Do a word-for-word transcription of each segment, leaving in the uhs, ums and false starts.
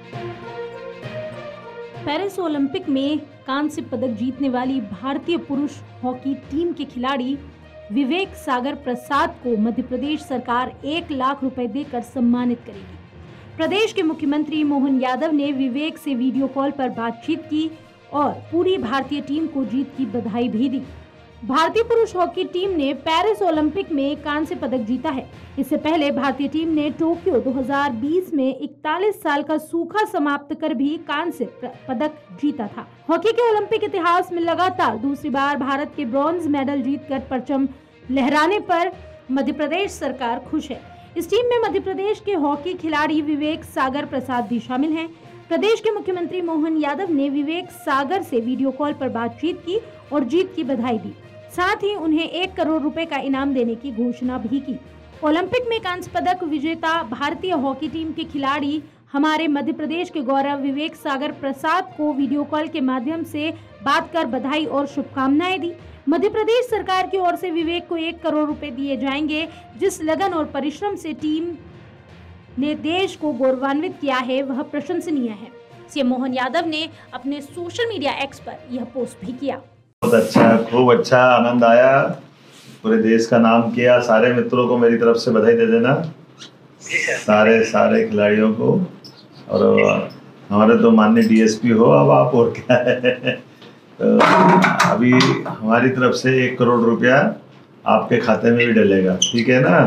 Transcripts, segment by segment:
Paris Olympic में कांस्य पदक जीतने वाली भारतीय पुरुष हॉकी टीम के खिलाड़ी विवेक सागर प्रसाद को मध्य प्रदेश सरकार एक लाख रुपए देकर सम्मानित करेगी। प्रदेश के मुख्यमंत्री मोहन यादव ने विवेक से वीडियो कॉल पर बातचीत की और पूरी भारतीय टीम को जीत की बधाई भी दी। भारतीय पुरुष हॉकी टीम ने पेरिस ओलंपिक में कांस्य पदक जीता है। इससे पहले भारतीय टीम ने टोक्यो दो हज़ार बीस में इकतालीस साल का सूखा समाप्त कर भी कांस्य पदक जीता था। हॉकी के ओलंपिक इतिहास में लगातार दूसरी बार भारत के ब्रॉन्ज मेडल जीतकर परचम लहराने पर मध्य प्रदेश सरकार खुश है। इस टीम में मध्य प्रदेश के हॉकी खिलाड़ी विवेक सागर प्रसाद भी शामिल हैं। प्रदेश के मुख्यमंत्री मोहन यादव ने विवेक सागर से वीडियो कॉल पर बातचीत की और जीत की बधाई दी। साथ ही उन्हें एक करोड़ रुपए का इनाम देने की घोषणा भी की। ओलंपिक में कांस्य पदक विजेता भारतीय हॉकी टीम के खिलाड़ी हमारे मध्य प्रदेश के गौरव विवेक सागर प्रसाद को वीडियो कॉल के माध्यम से बात कर बधाई और शुभकामनाएं दी। मध्य प्रदेश सरकार की ओर से विवेक को एक करोड़ रुपए दिए जाएंगे। जिस लगन और परिश्रम से टीम ने देश को गौरवान्वित किया है वह प्रशंसनीय है। सीएम मोहन यादव ने अपने सोशल मीडिया एक्स पर यह पोस्ट भी किया। बहुत अच्छा, खूब अच्छा, आनंद आया, पूरे देश का नाम किया। सारे मित्रों को मेरी तरफ से बधाई दे देना, सारे सारे खिलाड़ियों को। और हमारे तो माननीय डीएसपी हो, अब आप और क्या है। तो अभी हमारी तरफ से एक करोड़ रुपया आपके खाते में भी डलेगा, ठीक है ना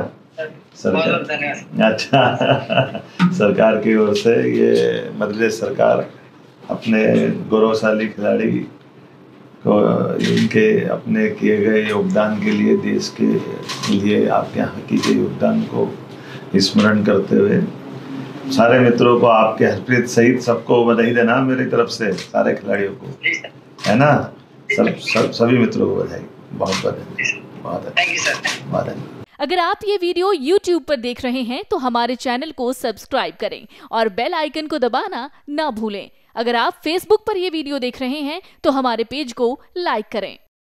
सरकार? अच्छा सरकार की ओर से ये मध्य प्रदेश सरकार अपने गौरवशाली खिलाड़ी को इनके अपने किए गए योगदान के लिए, देश के लिए आपके यहाँ के योगदान को स्मरण करते हुए सारे मित्रों को, आपके हरप्रीत सहित सबको बधाई देना मेरी तरफ से, सारे खिलाड़ियों को, है ना? सब सब सभी मित्रों को बधाई, बहुत बधाई, बहुत बधाई। अगर आप ये वीडियो यूट्यूब पर देख रहे हैं तो हमारे चैनल को सब्सक्राइब करें और बेल आइकन को दबाना ना भूलें। अगर आप फेसबुक पर यह वीडियो देख रहे हैं तो हमारे पेज को लाइक करें।